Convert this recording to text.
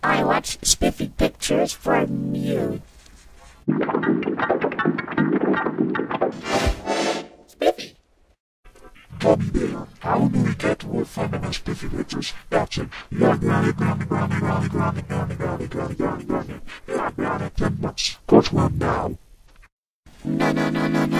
I watch Spiffy Pictures from you. Spiffy. Gummy Bear, how do we get more fun on our Spiffy Pictures? That's it. Then let's go to him now. No.